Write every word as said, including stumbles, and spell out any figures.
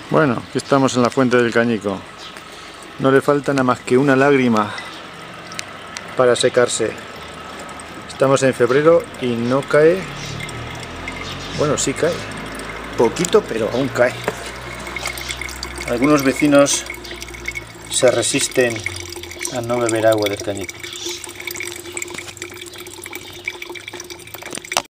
Bueno, aquí estamos en la fuente del Cañico. No le falta nada más que una lágrima para secarse. Estamos en febrero y no cae. Bueno, sí cae. Poquito, pero aún cae. Algunos vecinos se resisten a no beber agua del Cañico.